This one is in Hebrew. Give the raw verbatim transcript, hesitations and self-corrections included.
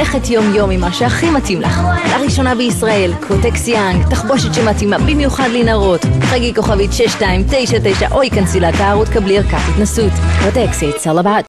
ללכת יום יום עם מה שהכי מתאים לך. לראשונה בישראל, קוטקס יאנג, תחבושת שמתאימה במיוחד לנערות. חגי כוכבית שש שתיים תשע תשע או יכנסי לאתר ותקבלי ערכת התנסות. קוטקס, it's all about